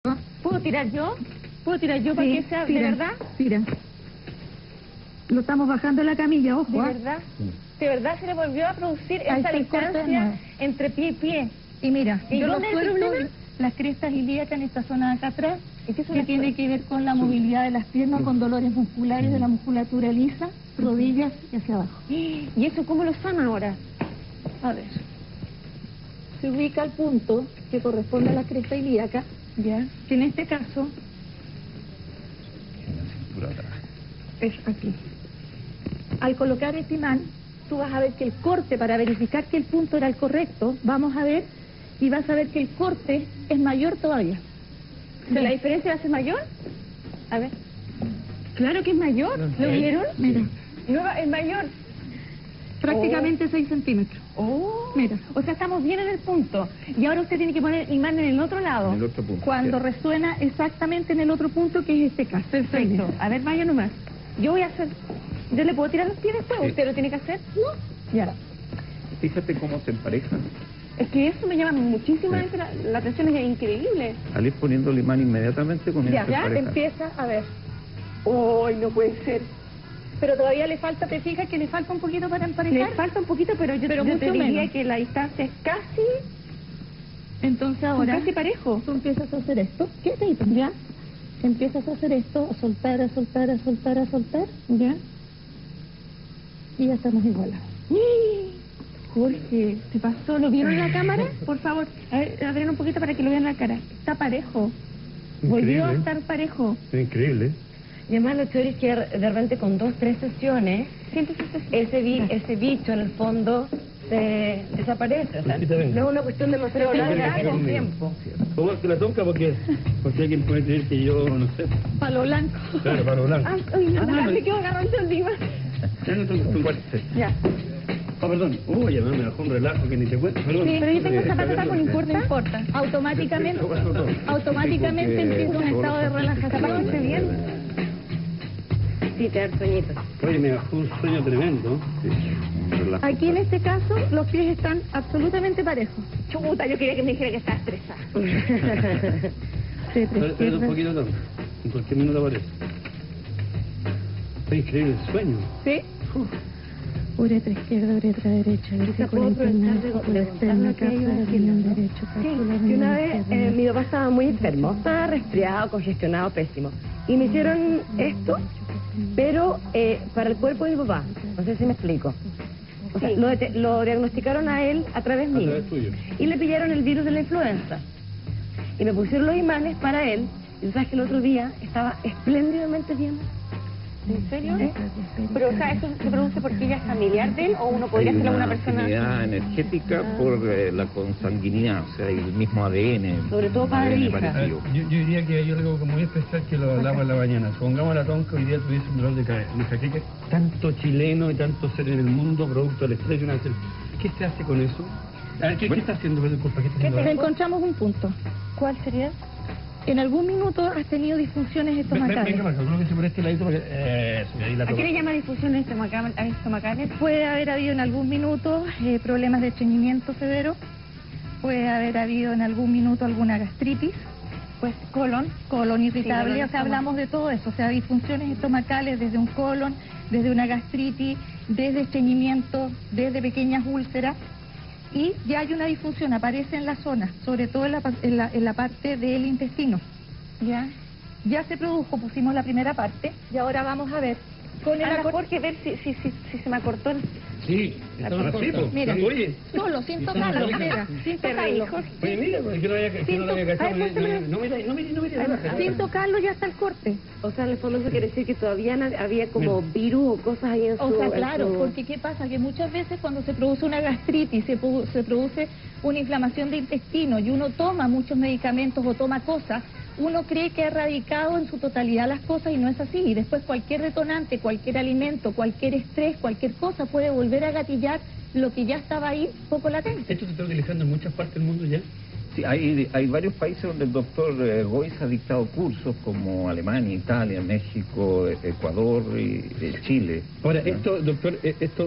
¿Puedo tirar yo? ¿Puedo tirar yo para que sea de verdad? Tira. Lo estamos bajando en la camilla, ojo. ¿De verdad? ¿De verdad se le volvió a producir esa distancia entre pie y pie? Y mira, ¿y yo lo dónde suelto, el problema? las crestas ilíacas en esta zona de acá atrás, que tiene que ver con la movilidad de las piernas, con dolores musculares de la musculatura lisa, rodillas y hacia abajo. ¿Y eso cómo lo sana ahora? A ver. Se ubica el punto que corresponde a la cresta ilíaca, ya, que en este caso es aquí. Al colocar este imán, tú vas a ver que el corte, para verificar que el punto era el correcto, vamos a ver y vas a ver que el corte es mayor todavía. ¿La diferencia va a ser mayor? A ver. Claro que es mayor. ¿Lo vieron? Mira. No, es mayor. Prácticamente 6 centímetros. Mira. O sea, estamos bien en el punto. Y ahora usted tiene que poner imán en el otro lado. En el otro punto. Cuando resuena exactamente en el otro punto, que es este caso. Perfecto. A ver, vaya nomás. Yo voy a hacer... ¿Yo le puedo tirar los pies después? Sí. ¿Usted lo tiene que hacer? No. Ya. Fíjate cómo se emparejan. Es que eso me llama muchísimamente la atención, es increíble. Al ir poniendo el imán inmediatamente comienza a Ya emparejar. empieza a ver. ¡Ay, no puede ser! Pero todavía le falta, ¿te fijas que le falta un poquito para emparejar? Le falta un poquito, pero yo mucho te diría menos. que la distancia es casi... Entonces ahora... casi parejo. Tú empiezas a hacer esto. Quietito, ¿ya? Empiezas a hacer esto, a soltar, a soltar, a soltar, a soltar, ¿ya? Y ya estamos igualados. Jorge, ¿te pasó? ¿Lo vieron en la cámara? Por favor, a ver, abren un poquito para que lo vean en la cara. Está parejo. Volvió a estar parejo. Increíble. Y además lo chévere es que de repente con 2, 3 sesiones, ese bicho en el fondo se desaparece. O sea, no es una cuestión demasiado larga en el tiempo. ¿Cómo es que la toca? Porque alguien puede creer que yo, no sé. Palo blanco. Claro, palo blanco. Ay, no, me quedo agarrando encima. Ya no toco fuerte. Ya. Ah, perdón. Uy, me dejó un relajo que ni te cuento. Perdón. Sí, pero yo tengo zapatos taco, no importa. No importa. Automáticamente empieza un estado de relajación. Bien. Sí, te da sueñito. Oye, me dejó un sueño tremendo. Sí, un relajo. Aquí en este caso, los pies están absolutamente parejos. Chuta, yo quería que me dijera que estaba estresada. Espera un poquito, Tom. En cualquier minuto aparece. Está increíble el sueño. ¿Sí? Uretra izquierda, uretra derecha, vesícula interna, vesícula externa, cápsula riñón derecho, cápsula Y riñón una vez izquierdo. mi papá estaba muy enfermo, estaba resfriado, congestionado, pésimo. Y me hicieron esto, pero para el cuerpo de mi papá. No sé si me explico. O sea, lo diagnosticaron a él a través mío. través tuyo. Y le pillaron el virus de la influenza. Y me pusieron los imanes para él. Y tú sabes que el otro día estaba espléndidamente bien. ¿En serio? Pero, o sea, ¿eso se produce porque ella es familiar de él o uno podría Hay ser una una persona...? afinidad energética por la consanguinidad, o sea, el mismo ADN. Sobre todo padre e ADN hija. parecido. Yo diría que hay algo muy especial que lo hablamos en la mañana. Supongamos a la tonca hoy día tuviese un dolor de cabeza. Nuestra que tanto chileno y tanto ser en el mundo producto del estrés y una... ¿Qué se hace con eso? A ver, ¿qué está haciendo? Disculpa, ¿qué está haciendo? Encontramos un punto. ¿Cuál sería? En algún minuto has tenido disfunciones estomacales. Venga, Marco, creo que se por este ladito porque... ahí la ¿A qué le llama difusiones estomacales? Puede haber habido en algún minuto problemas de estreñimiento severo. Puede haber habido en algún minuto alguna gastritis. Pues colon Irritable, Sí, o sea, hablamos de todo eso, o sea, disfunciones estomacales desde un colon, desde una gastritis, desde estreñimiento, desde pequeñas úlceras, y ya hay una disfunción, aparece en la zona, sobre todo en la parte del intestino. Ya se produjo, pusimos la primera parte, y ahora vamos a ver con el Jorge, ver si se me acortó el... Sí, estamos así, pues. Mira, Oye. solo, sin tocarlo, mira, sin tocarlo. Oye, mira, que no había cachado. No me Sin tocarlo ya está el corte. O sea, en el fondo eso quiere decir que todavía había como virus o cosas ahí en su... O sea, claro, en su... porque ¿qué pasa? Que muchas veces cuando se produce una gastritis, se produce una inflamación de intestino y uno toma muchos medicamentos o toma cosas, uno cree que ha erradicado en su totalidad las cosas y no es así. Y después cualquier detonante, cualquier alimento, cualquier estrés, cualquier cosa puede volver a gatillar lo que ya estaba ahí poco latente. ¿Esto se está utilizando en muchas partes del mundo ya? Sí, hay varios países donde el doctor Goiz ha dictado cursos como Alemania, Italia, México, Ecuador y Chile. Ahora, esto, doctor,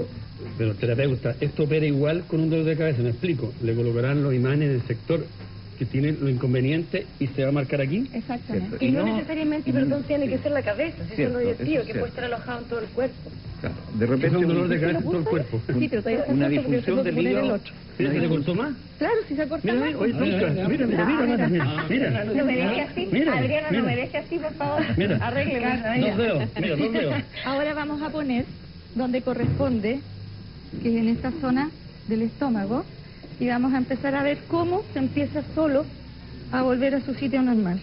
pero terapeuta, esto opera igual con un dolor de cabeza, me explico. Le colocarán los imanes en el sector que tiene lo inconveniente y se va a marcar aquí. Exactamente. Cierto. Y no no- necesariamente, perdón, tiene que ser la cabeza, si eso Cierto, no es divertido, eso es que cierto. puede estar alojado en todo el cuerpo. Claro, de Es repente un dolor de cabeza en todo el cuerpo. Sí, pero todavía está una corto porque disfunción tengo que del poner el hígado. otro. Mira, ¿se le cortó más? Claro, si se corta Mira, más. mira, oye, Tonka, mira. No me deje así, Mira, Adriana, mira. no me deje así, por favor. Mira. Arrégleme. Dos dedos, mira, dos dedos. Ahora vamos a poner donde corresponde, que es en esta zona del estómago, y vamos a empezar a ver cómo se empieza solo a volver a su sitio normal.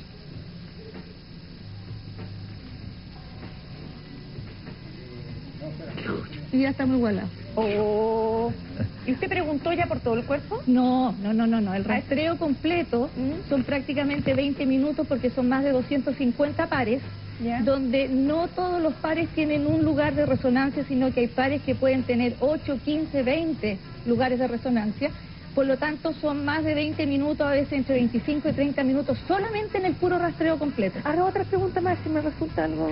Y ya está muy igualado. Oh. ¿Y usted preguntó ya por todo el cuerpo? No. El rastreo completo son prácticamente 20 minutos porque son más de 250 pares, Ya. donde no todos los pares tienen un lugar de resonancia, sino que hay pares que pueden tener 8, 15, 20 lugares de resonancia. Por lo tanto, son más de 20 minutos, a veces entre 25 y 30 minutos, solamente en el puro rastreo completo. Ahora otra pregunta más, si me resulta algo...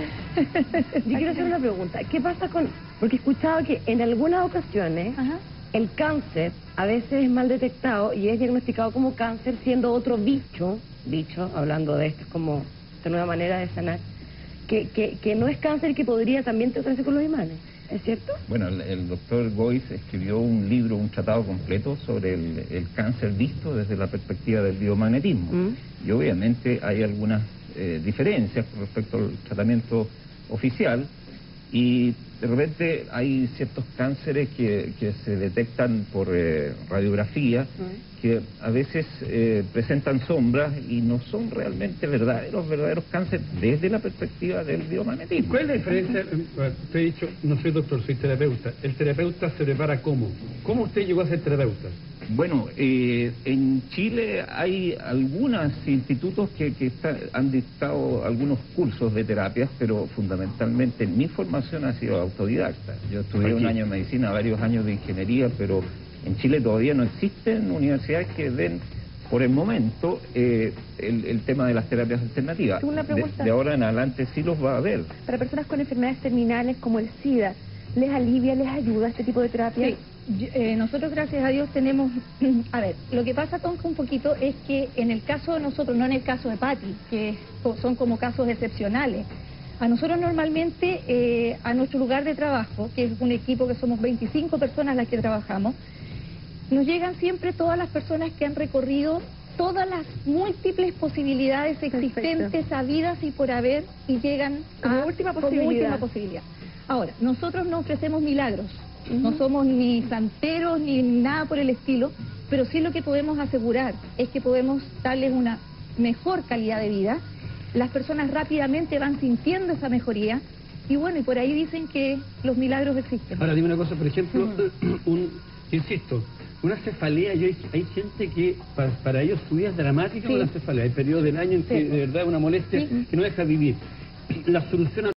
Yo quiero hacer una pregunta. ¿Qué pasa con...? Porque he escuchado que en algunas ocasiones Ajá. el cáncer a veces es mal detectado y es diagnosticado como cáncer siendo otro bicho, hablando de esto, es como esta nueva manera de sanar, que no es cáncer y que podría también tratarse con los imanes. ¿Es cierto? Bueno, el doctor Goiz escribió un libro, un tratado completo sobre el cáncer visto desde la perspectiva del biomagnetismo. Y obviamente hay algunas diferencias con respecto al tratamiento oficial, y de repente hay ciertos cánceres que se detectan por radiografía, que a veces presentan sombras y no son realmente verdaderos cánceres desde la perspectiva del biomagnetismo. ¿Cuál es la diferencia? Usted ha dicho, no soy doctor, soy terapeuta. ¿El terapeuta se prepara cómo? ¿Cómo usted llegó a ser terapeuta? Bueno, en Chile hay algunos institutos que han dictado algunos cursos de terapias, pero fundamentalmente mi formación ha sido autodidacta. Yo estudié un año de medicina, varios años de ingeniería, pero en Chile todavía no existen universidades que den, por el momento, el tema de las terapias alternativas. Una pregunta. De ahora en adelante sí los va a haber. Para personas con enfermedades terminales como el SIDA, ¿les alivia, les ayuda este tipo de terapia? Sí, nosotros gracias a Dios tenemos, a ver, lo que pasa, Tonka, un poquito es que en el caso de nosotros, no en el caso de Patti, que son como casos excepcionales, a nosotros normalmente, a nuestro lugar de trabajo, que es un equipo que somos 25 personas las que trabajamos, nos llegan siempre todas las personas que han recorrido todas las múltiples posibilidades existentes, habidas y por haber, y llegan Como última posibilidad. Ahora, nosotros no ofrecemos milagros, no somos ni santeros ni nada por el estilo, pero sí lo que podemos asegurar es que podemos darles una mejor calidad de vida. Las personas rápidamente van sintiendo esa mejoría y bueno, y por ahí dicen que los milagros existen. Ahora dime una cosa, por ejemplo, insisto, una cefalea, hay gente que para ellos su vida es dramática con la cefalea, hay periodos del año en que de verdad es una molestia que no deja vivir. La solución